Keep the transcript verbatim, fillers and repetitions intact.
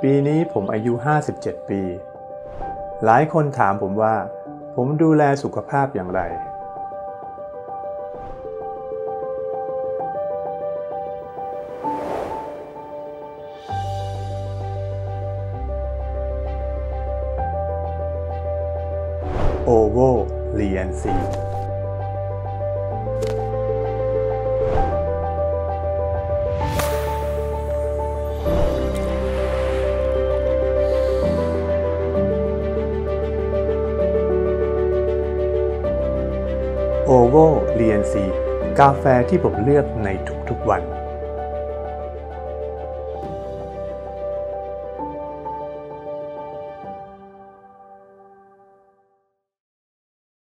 ปีนี้ผมอายุห้าสิบเจ็ดปีหลายคนถามผมว่าผมดูแลสุขภาพอย่างไรโอโวลีแอนซีโอโวลีแอนซีกาแฟที่ผมเลือกในทุกๆวัน